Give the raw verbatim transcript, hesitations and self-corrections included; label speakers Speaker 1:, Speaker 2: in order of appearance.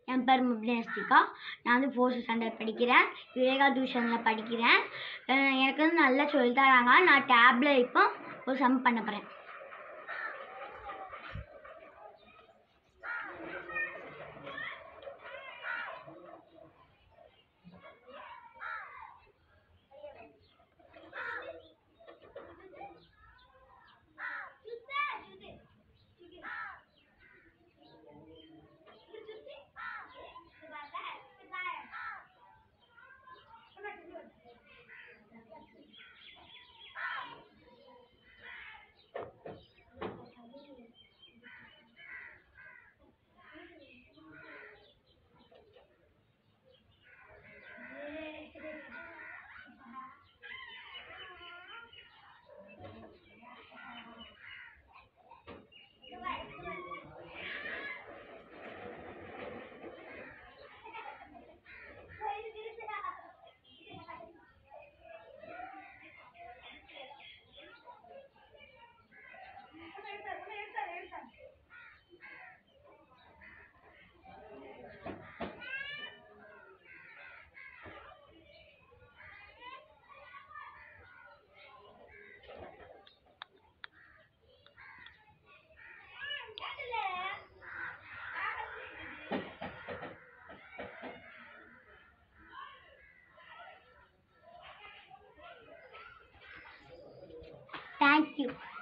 Speaker 1: என் பேர் முப்னேஸ்டிகா. நான் வந்து ஃபோர்த்து ஸ்டாண்டர்ட் படிக்கிறேன். விவேகா டியூஷனில் படிக்கிறேன். எனக்கு வந்து நல்லா சொல்லி தராங்க. நான் டேப்பில் இப்போ ஒரு சம் பண்ண போகிறேன். Thank you.